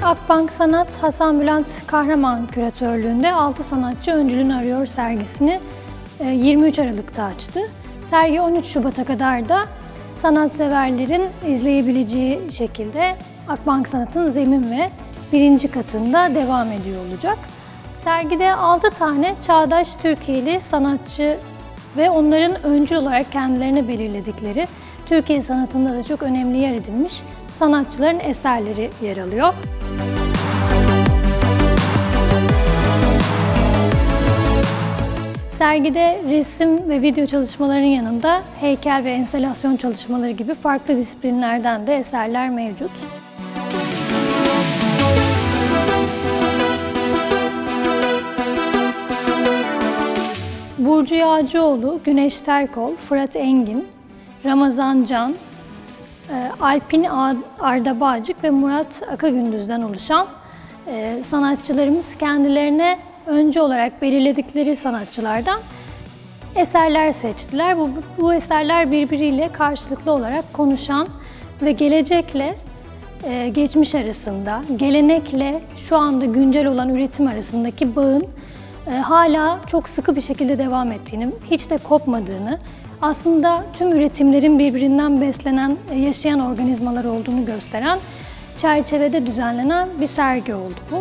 Akbank Sanat, Hasan Bülent Kahraman küratörlüğünde 6 sanatçı öncülünü arıyor sergisini 23 Aralık'ta açtı. Sergi 13 Şubat'a kadar da sanatseverlerin izleyebileceği şekilde Akbank Sanat'ın zemin ve 1. katında devam ediyor olacak. Sergide 6 tane çağdaş Türkiye'li sanatçı ve onların öncü olarak kendilerini belirledikleri, Türkiye sanatında da çok önemli yer edinmiş sanatçıların eserleri yer alıyor. Sergide resim ve video çalışmalarının yanında heykel ve enstalasyon çalışmaları gibi farklı disiplinlerden de eserler mevcut. Burcu Yağcıoğlu, Güneş Terkol, Fırat Engin, Ramazan Can, Alpin Arda Bağcık ve Murat Akagündüz'den oluşan sanatçılarımız kendilerine öncü olarak belirledikleri sanatçılardan eserler seçtiler. Bu eserler birbiriyle karşılıklı olarak konuşan ve gelecekle geçmiş arasında, gelenekle şu anda güncel olan üretim arasındaki bağın hala çok sıkı bir şekilde devam ettiğini, hiç de kopmadığını, aslında tüm üretimlerin birbirinden beslenen, yaşayan organizmalar olduğunu gösteren çerçevede düzenlenen bir sergi oldu bu.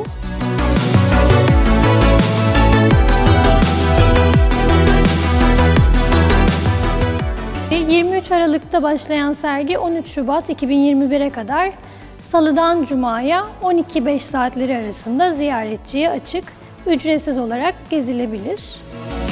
Ve 23 Aralık'ta başlayan sergi 13 Şubat 2021'e kadar Salıdan Cuma'ya 12-5 saatleri arasında ziyaretçiye açık, ücretsiz olarak gezilebilir.